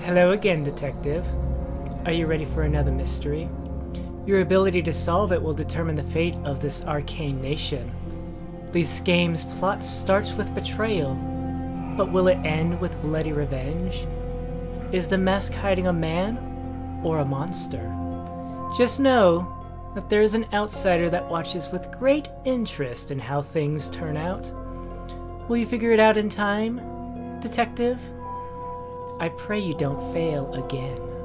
Hello again, Detective. Are you ready for another mystery? Your ability to solve it will determine the fate of this arcane nation. This game's plot starts with betrayal, but will it end with bloody revenge? Is the mask hiding a man or a monster? Just know that there is an outsider that watches with great interest in how things turn out. Will you figure it out in time, Detective? I pray you don't fail again.